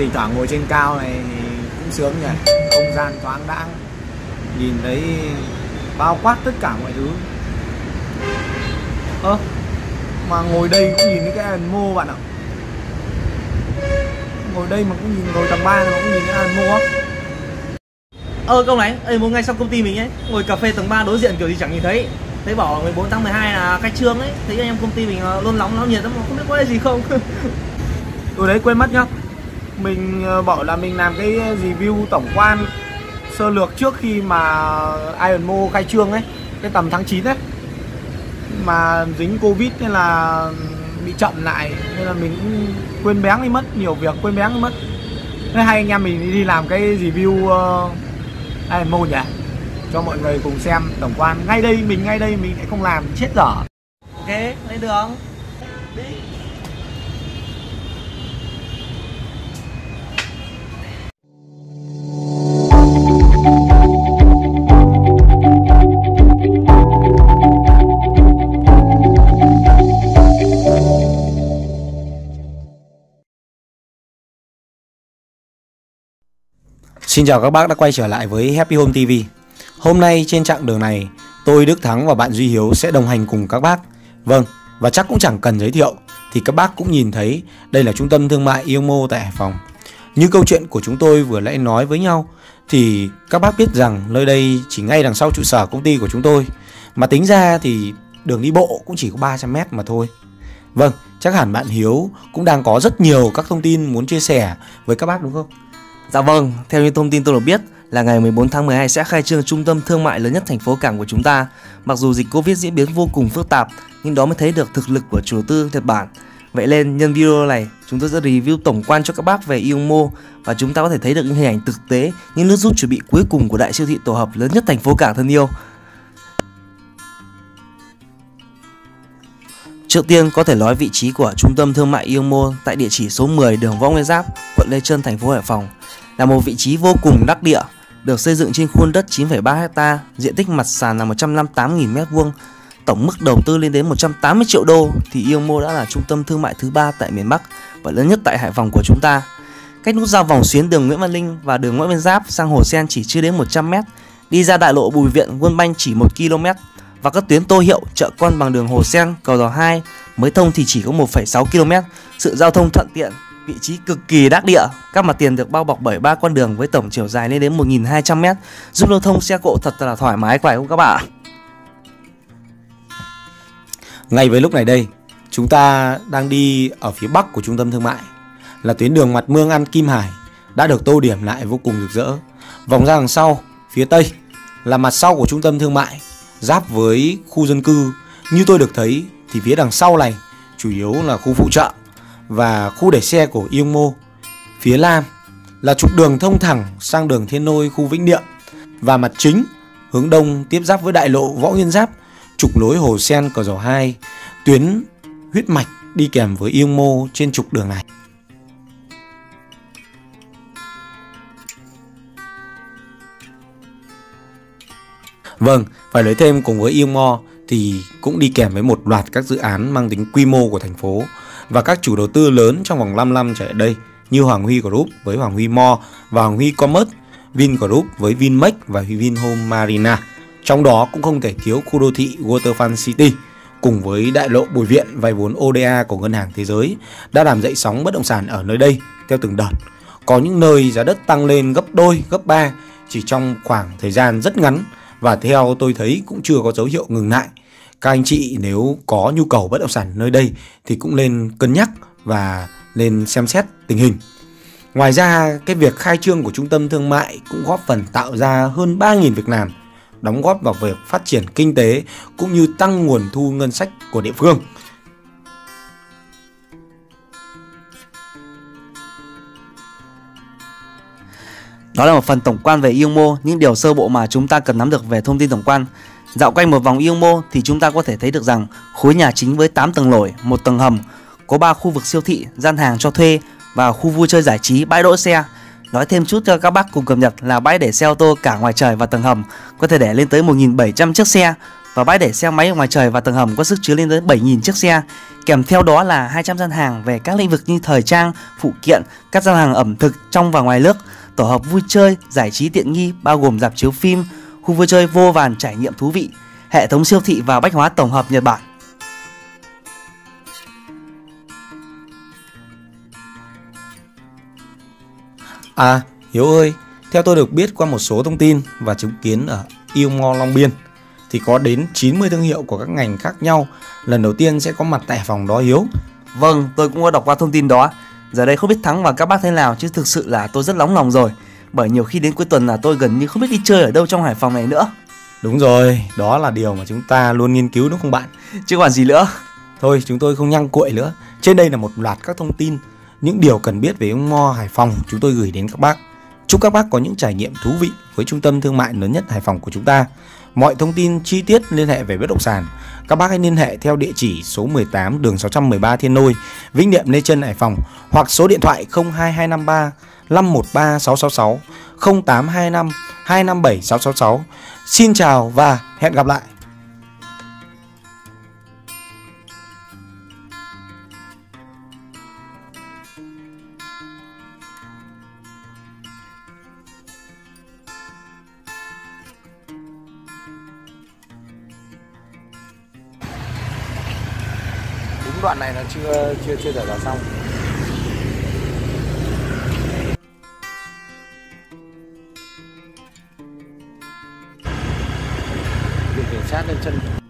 thỉnh thoảng ngồi trên cao này cũng sướng nhỉ, không gian thoáng đãng, nhìn thấy bao quát tất cả mọi thứ. Mà ngồi đây cũng nhìn thấy cái Anmo bạn ạ. Ngồi đây mà cũng nhìn, ngồi tầng 3 mà cũng nhìn thấy Anmo á. Công này, một ngày sau công ty mình ấy, ngồi cà phê tầng 3 đối diện kiểu gì chẳng nhìn thấy. Thấy bảo 14 tháng 12 là khai trương ấy, thấy anh em công ty mình luôn nóng náo nhiệt lắm mà không biết có cái gì không. Đấy quên mất nhá. Mình bảo là mình làm cái review tổng quan sơ lược trước khi mà Ironmo khai trương ấy, cái tầm tháng 9 ấy. Mà dính Covid nên là bị chậm lại, nên là mình cũng quên béng đi mất, nhiều việc quên béng đi mất. Thế hai anh em mình đi làm cái review Ironmo nhỉ, cho mọi người cùng xem tổng quan. Ngay đây mình lại không làm, chết dở. Ok, lên đường. Đi. Xin chào các bác đã quay trở lại với Happy Home TV. Hôm nay trên chặng đường này, tôi Đức Thắng và bạn Duy Hiếu sẽ đồng hành cùng các bác. Vâng, và chắc cũng chẳng cần giới thiệu thì các bác cũng nhìn thấy đây là trung tâm thương mại Ironmo tại Hải Phòng. Như câu chuyện của chúng tôi vừa nãy nói với nhau thì các bác biết rằng nơi đây chỉ ngay đằng sau trụ sở công ty của chúng tôi. Mà tính ra thì đường đi bộ cũng chỉ có 300 m mà thôi. Vâng, chắc hẳn bạn Hiếu cũng đang có rất nhiều các thông tin muốn chia sẻ với các bác đúng không? Dạ vâng, theo như thông tin tôi được biết là ngày 14 tháng 12 sẽ khai trương trung tâm thương mại lớn nhất thành phố cảng của chúng ta. Mặc dù dịch Covid diễn biến vô cùng phức tạp, nhưng đó mới thấy được thực lực của chủ đầu tư Nhật Bản. Vậy nên nhân video này, chúng tôi sẽ review tổng quan cho các bác về Ironmo và chúng ta có thể thấy được những hình ảnh thực tế, những nước rút chuẩn bị cuối cùng của đại siêu thị tổ hợp lớn nhất thành phố cảng thân yêu. Trước tiên có thể nói vị trí của trung tâm thương mại Ironmo tại địa chỉ số 10 đường Võ Nguyên Giáp, quận Lê Chân, thành phố Hải Phòng. Là một vị trí vô cùng đắc địa, được xây dựng trên khuôn đất 9,3 ha, diện tích mặt sàn là 158.000 m², tổng mức đầu tư lên đến 180 triệu đô thì Ironmo đã là trung tâm thương mại thứ 3 tại miền Bắc và lớn nhất tại Hải Phòng của chúng ta. Cách nút giao vòng xuyến đường Nguyễn Văn Linh và đường Võ Nguyên Giáp sang Hồ Sen chỉ chưa đến 100 m, đi ra đại lộ Bùi Viện, World Bank chỉ 1 km và các tuyến Tô Hiệu, Chợ Con bằng đường Hồ Sen, cầu Đò 2 mới thông thì chỉ có 1,6 km. Sự giao thông thuận tiện, vị trí cực kỳ đắc địa, các mặt tiền được bao bọc bởi 3 con đường với tổng chiều dài lên đến 1.200 m, giúp lưu thông xe cộ thật là thoải mái, phải không các bạn? Ngay với lúc này đây, chúng ta đang đi ở phía bắc của trung tâm thương mại, là tuyến đường Mặt Mương An Kim Hải đã được tô điểm lại vô cùng rực rỡ. Vòng ra đằng sau, phía tây là mặt sau của trung tâm thương mại, giáp với khu dân cư. Như tôi được thấy thì phía đằng sau này chủ yếu là khu phụ trợ và khu để xe của Ironmo. Phía nam là trục đường thông thẳng sang đường Thiên Nôi, khu Vĩnh Niệm, và mặt chính hướng đông tiếp giáp với đại lộ Võ Nguyên Giáp, trục nối Hồ Sen, cầu Giò 2, tuyến huyết mạch đi kèm với Ironmo trên trục đường này. Vâng, phải nói thêm cùng với Ironmo thì cũng đi kèm với một loạt các dự án mang tính quy mô của thành phố và các chủ đầu tư lớn trong vòng 5 năm trở lại đây như Hoàng Huy Group với Hoàng Huy Mall và Hoàng Huy Commerce, Vingroup với Vinmec và Vinhome Marina. Trong đó cũng không thể thiếu khu đô thị Waterfront City cùng với đại lộ Bùi Viện vay vốn ODA của Ngân hàng Thế giới đã làm dậy sóng bất động sản ở nơi đây theo từng đợt. Có những nơi giá đất tăng lên gấp đôi, gấp 3 chỉ trong khoảng thời gian rất ngắn, và theo tôi thấy cũng chưa có dấu hiệu ngừng lại. Các anh chị nếu có nhu cầu bất động sản nơi đây thì cũng nên cân nhắc và nên xem xét tình hình. Ngoài ra, cái việc khai trương của trung tâm thương mại cũng góp phần tạo ra hơn 3.000 việc làm, đóng góp vào việc phát triển kinh tế cũng như tăng nguồn thu ngân sách của địa phương. Đó là một phần tổng quan về Ironmo, những điều sơ bộ mà chúng ta cần nắm được về thông tin tổng quan. Dạo quanh một vòng Ironmo thì chúng ta có thể thấy được rằng khối nhà chính với 8 tầng nổi, 1 tầng hầm, có 3 khu vực siêu thị, gian hàng cho thuê và khu vui chơi giải trí, bãi đỗ xe. Nói thêm chút cho các bác cùng cập nhật là bãi để xe ô tô cả ngoài trời và tầng hầm có thể để lên tới 1.700 chiếc xe, Và bãi để xe máy ở ngoài trời và tầng hầm có sức chứa lên tới 7.000 chiếc xe. Kèm theo đó là 200 gian hàng về các lĩnh vực như thời trang, phụ kiện, các gian hàng ẩm thực trong và ngoài nước, tổ hợp vui chơi, giải trí tiện nghi bao gồm rạp chiếu phim, khu vui chơi vô vàn trải nghiệm thú vị, hệ thống siêu thị và bách hóa tổng hợp Nhật Bản. À, Hiếu ơi, theo tôi được biết qua một số thông tin và chứng kiến ở Ion Mall Long Biên thì có đến 90 thương hiệu của các ngành khác nhau lần đầu tiên sẽ có mặt tại Hải Phòng đó Hiếu. Vâng, tôi cũng có đọc qua thông tin đó. Giờ đây không biết Thắng và các bác thế nào, chứ thực sự là tôi rất nóng lòng rồi. Bởi nhiều khi đến cuối tuần là tôi gần như không biết đi chơi ở đâu trong Hải Phòng này nữa. Đúng rồi, đó là điều mà chúng ta luôn nghiên cứu đúng không bạn? Chứ còn gì nữa. Thôi chúng tôi không nhăng cuội nữa. Trên đây là một loạt các thông tin, những điều cần biết về Ion Mall Hải Phòng chúng tôi gửi đến các bác. Chúc các bác có những trải nghiệm thú vị với trung tâm thương mại lớn nhất Hải Phòng của chúng ta. Mọi thông tin chi tiết liên hệ về bất động sản, các bác hãy liên hệ theo địa chỉ số 18 đường 613 Thiên Lôi, Vĩnh Niệm, Lê Chân, Hải Phòng, hoặc số điện thoại 02253 513 666 0825 257 666. Xin chào và hẹn gặp lại. Đúng đoạn này là chưa giải tỏa xong. Biển cảnh sát lên chân.